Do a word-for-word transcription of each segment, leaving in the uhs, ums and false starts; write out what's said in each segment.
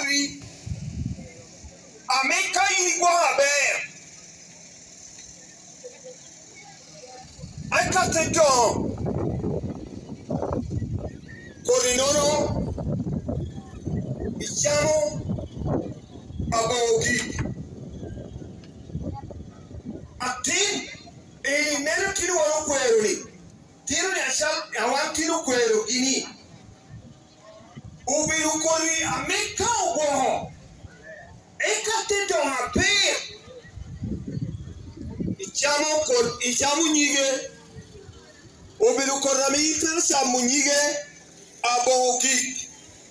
nursery. Ameka yigwa haber. I got the dog. Corinono. Ichamo. Abogi. Atin. E nero tiro wano kwero ni. Tiro ni ashal. Awan tiro kwero kini. Ubi ukori ameka ugoho. Eka te dog haber. Ichamo kor. Ichamo nyige. Obilu koramita sa munyige abogi.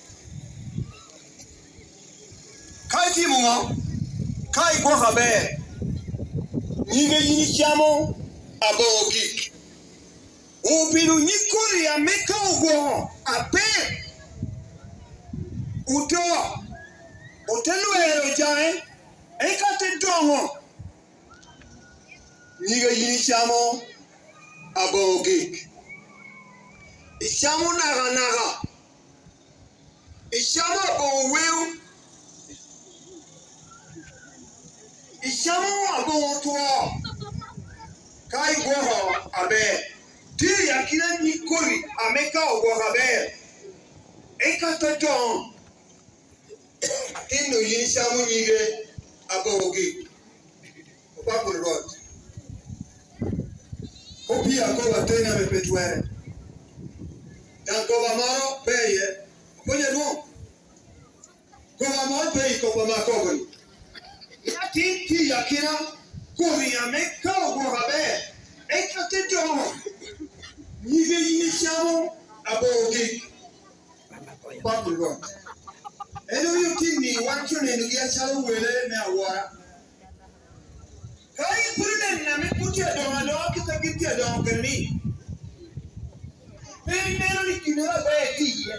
Kai ti munga kai go habe. Nyige yini chamo abogi. Obilu nyikuri ameka ugo ape. Uto Utelu ero jae ekate dongo. Nyige yini chamo abogi. Ishamu naga naga. Ishamu abowiu. Ishamu abotuo. Kai goho abe. Ti yakina nikuri ameka ogo abe. Eka tojon. Inu yinishamu nyige abogi. Obakul road. Opi akoba tena mepetwere. Dan koba maro peye. Konye no. Koba maro peye koba makogoni. Ya tinti yakina kuri ya meka ogo habe. Eka te jomo. Nige yishamo abogi. Bakul road. Eno yu tini wanchone nugia chalo wele me awara. Kai purine na me putia donga doa kita kitia donga kerni. Pei nero ni kinera bae tiye.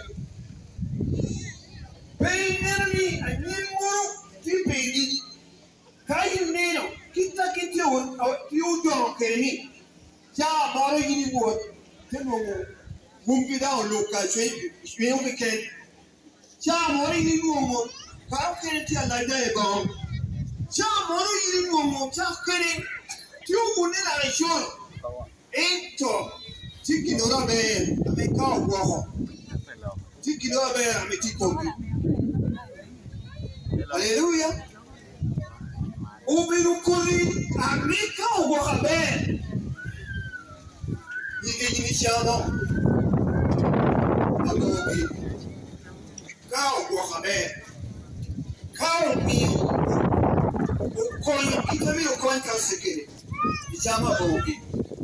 Pei nero ni anyin muru ti pei. Kai nero kita kitia won tiu donga kerni. Ja maro yini won. Teno mumpi da on loka shwe shwe on weekend. Ja maro yini won. Ka kere ti ala da e bon. Ja maro yini won. Ja kere tiu woni la region. Ento Tiki no ra be, ame ka ogo. Tiki no ra be, ame ti kombi. Hallelujah. Obiru kuri, ame ka ogo be. Nige yini chamo. Abogi. Ka ogo be. Ka omi. Okon, kitami okon ka sekere. Ichama abogi.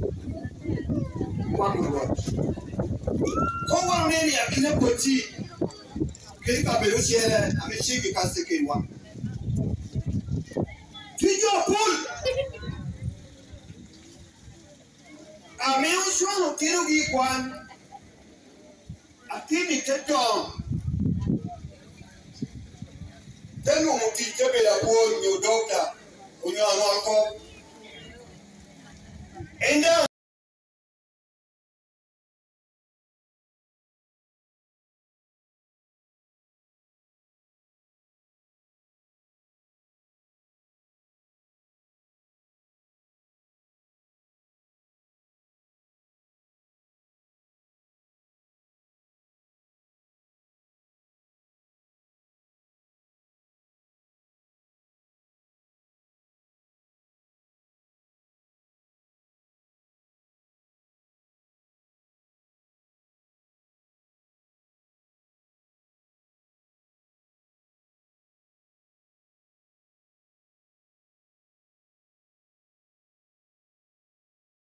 Kongo neni akine poti kiri kabelo chere amechiki kasekewa Tijo pool Ameu shwano kiru gikwan Atini teto Tenu mutitebe la pool nyo dokta Unyo anwako Enda